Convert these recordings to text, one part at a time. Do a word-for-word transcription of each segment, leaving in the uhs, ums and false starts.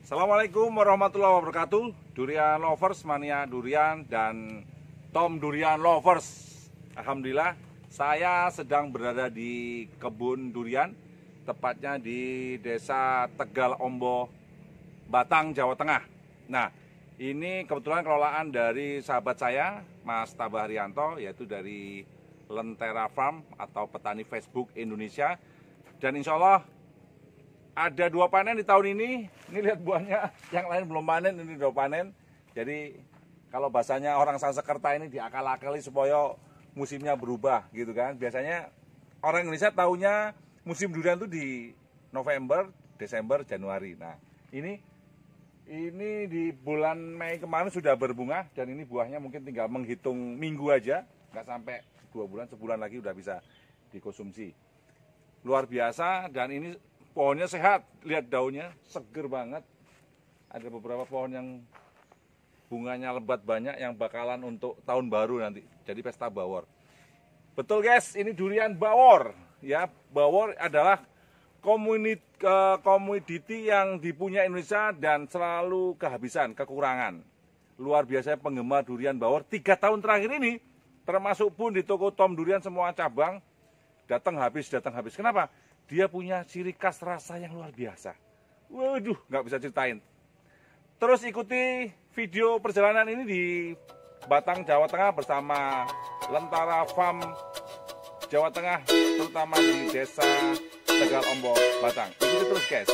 Assalamualaikum warahmatullahi wabarakatuh. Durian lovers, mania durian, dan Tom Durian lovers. Alhamdulillah, saya sedang berada di kebun durian, tepatnya di Desa Tegal Ombo, Batang, Jawa Tengah. Nah, ini kebetulan kelolaan dari sahabat saya, Mas Tabah Haryanto, yaitu dari Lentera Farm atau petani Facebook Indonesia. Dan insya Allah ada dua panen di tahun ini. Ini lihat buahnya, yang lain belum panen, ini dua panen. Jadi kalau bahasanya orang Sanskerta ini diakal-akali supaya musimnya berubah gitu kan. Biasanya orang Indonesia tahunya musim durian itu di November, Desember, Januari. Nah, ini ini di bulan Mei kemarin sudah berbunga, dan ini buahnya mungkin tinggal menghitung minggu aja, nggak sampai dua bulan, sebulan lagi udah bisa dikonsumsi. Luar biasa, dan ini pohonnya sehat, lihat daunnya seger banget. Ada beberapa pohon yang bunganya lebat banyak, yang bakalan untuk tahun baru nanti jadi pesta bawor. Betul guys, ini durian bawor ya. Bawor adalah komoditi komoditi yang dipunya Indonesia dan selalu kehabisan, kekurangan. Luar biasa penggemar durian bawor tiga tahun terakhir ini, termasuk pun di toko Tom Durian semua cabang datang habis, datang habis. Kenapa? Dia punya ciri khas rasa yang luar biasa. Waduh, nggak bisa ceritain. Terus ikuti video perjalanan ini di Batang, Jawa Tengah bersama Lentera Farm Jawa Tengah, terutama di Desa Tegal Ombo, Batang. Ikuti terus guys.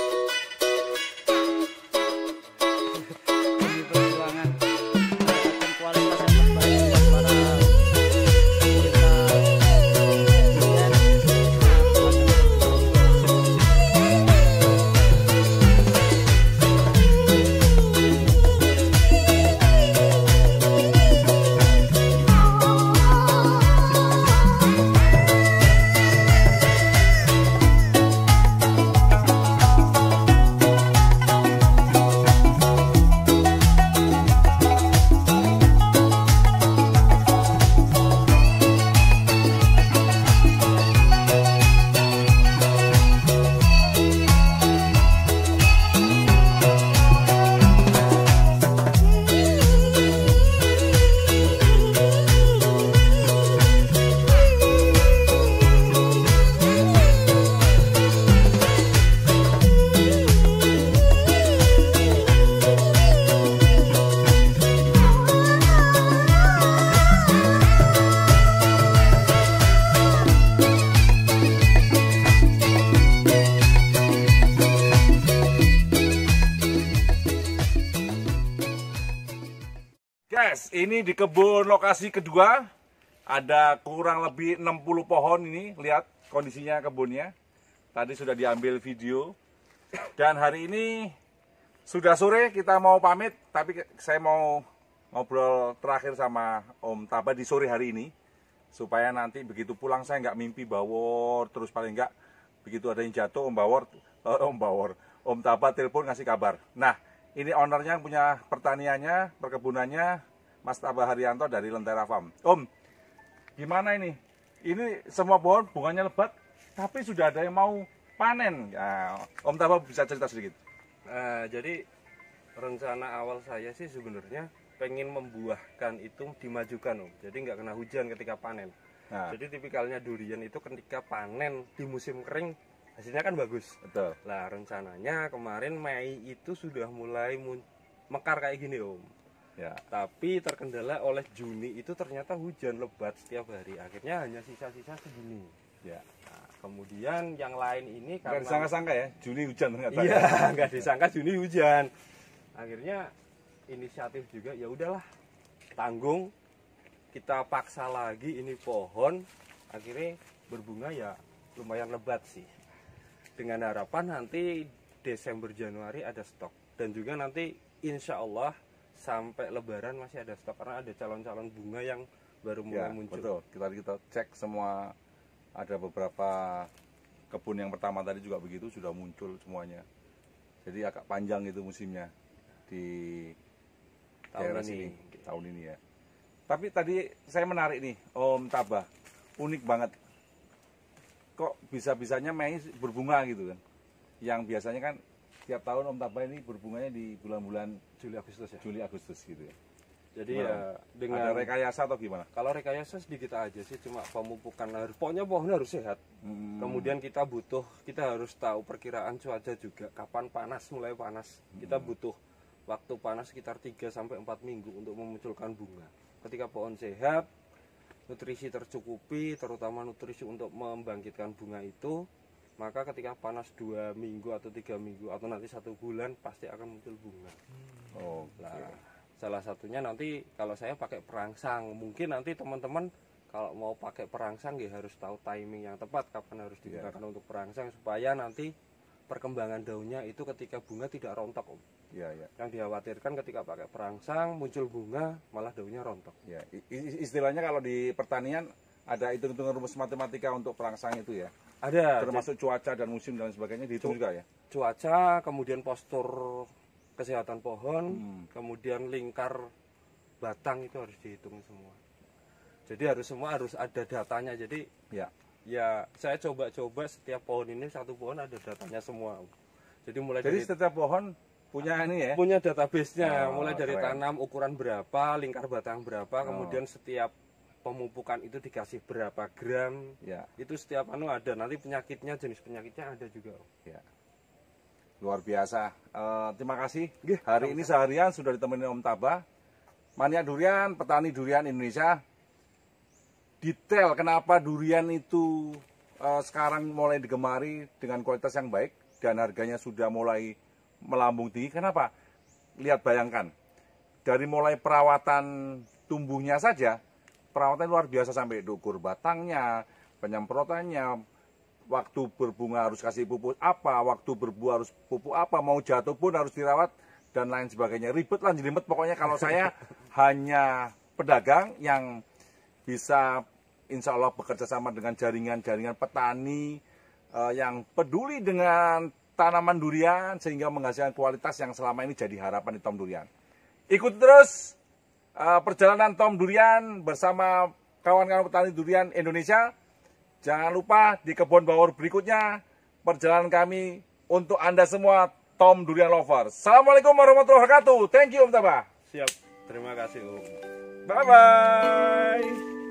Demi perjuangan mendapatkan kualitas yang terbaik buat para pecinta durian. Guys, ini di kebun lokasi kedua, ada kurang lebih enam puluh pohon ini, lihat kondisinya kebunnya. Tadi sudah diambil video, dan hari ini sudah sore, kita mau pamit, tapi saya mau ngobrol terakhir sama Om Tabah di sore hari ini, supaya nanti begitu pulang saya nggak mimpi bawor, terus paling nggak begitu ada yang jatuh Om Bawor, oh, Om Bawor, Om Tabah telepon ngasih kabar. Nah, ini ownernya punya pertaniannya, perkebunannya, Mas Tabah Haryanto dari Lentera Farm. Om, gimana ini? Ini semua pohon bunganya lebat, tapi sudah ada yang mau panen. Ya, Om Tabah bisa cerita sedikit? Nah, jadi rencana awal saya sih sebenarnya pengen membuahkan itu dimajukan Om. Jadi nggak kena hujan ketika panen. Nah. Jadi tipikalnya durian itu ketika panen di musim kering hasilnya kan bagus. Betul. Lah rencananya kemarin Mei itu sudah mulai mekar kayak gini Om. Ya. Tapi terkendala oleh Juni itu ternyata hujan lebat setiap hari. Akhirnya hanya sisa-sisa segini. Ya. Nah, kemudian yang lain ini Nggak karena disangka-sangka ya, Juni hujan ternyata. iya, Ya. nggak disangka Juni hujan. Akhirnya inisiatif juga, ya udahlah, tanggung, kita paksa lagi ini pohon, akhirnya berbunga ya lumayan lebat sih. Dengan harapan nanti Desember Januari ada stok, dan juga nanti insya Allah sampai Lebaran masih ada stok, karena ada calon-calon bunga yang baru mulai Ya, muncul. betul. Kita kita cek semua, ada beberapa kebun yang pertama tadi juga begitu, sudah muncul semuanya. Jadi agak panjang itu musimnya di Tahun daerah ini. sini tahun ini ya. Tapi tadi saya menarik nih, Om Tabah, unik banget. Kok bisa-bisanya Mei berbunga gitu kan? Yang biasanya kan setiap tahun Om Tabah ini berbunganya di bulan-bulan Juli Agustus ya. Juli Agustus gitu ya. Jadi Gimana? ya dengan Ada rekayasa atau gimana? kalau rekayasa sedikit aja sih, cuma pemupukan harus, pokoknya pohonnya harus sehat. Hmm. Kemudian kita butuh, kita harus tahu perkiraan cuaca juga, kapan panas, mulai panas. Kita butuh waktu panas sekitar tiga sampai empat minggu untuk memunculkan bunga. Ketika pohon sehat, nutrisi tercukupi, terutama nutrisi untuk membangkitkan bunga itu, maka ketika panas dua minggu atau tiga minggu atau nanti satu bulan pasti akan muncul bunga. Oh, Nah, salah satunya nanti kalau saya pakai perangsang, mungkin nanti teman-teman kalau mau pakai perangsang ya harus tahu timing yang tepat kapan harus digunakan untuk perangsang supaya nanti perkembangan daunnya itu ketika bunga tidak rontok, Om. iya iya. Yang dikhawatirkan ketika pakai perangsang muncul bunga malah daunnya rontok. Ya, i- i- istilahnya kalau di pertanian ada hitung-hitungan rumus matematika untuk perangsang itu ya. Ada Termasuk cuaca dan musim dan sebagainya dihitung juga ya. cuaca, kemudian postur kesehatan pohon, Hmm. kemudian lingkar batang itu harus dihitung semua. Jadi harus semua harus ada datanya. Jadi Ya. ya saya coba-coba setiap pohon ini, satu pohon ada datanya semua. Jadi mulai Jadi dari setiap pohon punya ini ya. punya database-nya, Oh, mulai dari keren. tanam ukuran berapa, lingkar batang berapa, Oh. kemudian setiap pemupukan itu dikasih berapa gram. Ya, Itu setiap anu ada. Nanti penyakitnya, jenis penyakitnya ada juga. ya. Luar biasa. Eh, terima kasih. Nggih, Hari ini seharian sudah ditemenin Om Tabah. Mania Durian, petani durian Indonesia. Detail kenapa durian itu eh, sekarang mulai digemari dengan kualitas yang baik dan harganya sudah mulai melambung tinggi. Kenapa? Lihat, bayangkan. Dari mulai perawatan tumbuhnya saja, perawatan luar biasa sampai ukur batangnya, penyemprotannya, waktu berbunga harus kasih pupuk apa, waktu berbuah harus pupuk apa, mau jatuh pun harus dirawat dan lain sebagainya. Ribet lah jelimet pokoknya. Kalau saya hanya pedagang yang bisa insya Allah bekerja sama dengan jaringan-jaringan petani eh, yang peduli dengan tanaman durian sehingga menghasilkan kualitas yang selama ini jadi harapan di Tom Durian. Ikuti terus Uh, perjalanan Tom Durian bersama kawan-kawan petani durian Indonesia. Jangan lupa di kebun bawor berikutnya perjalanan kami untuk Anda semua Tom Durian Lovers. Assalamualaikum warahmatullahi wabarakatuh. Thank you Om Tabah. Siap. Terima kasih, Om. Bye bye.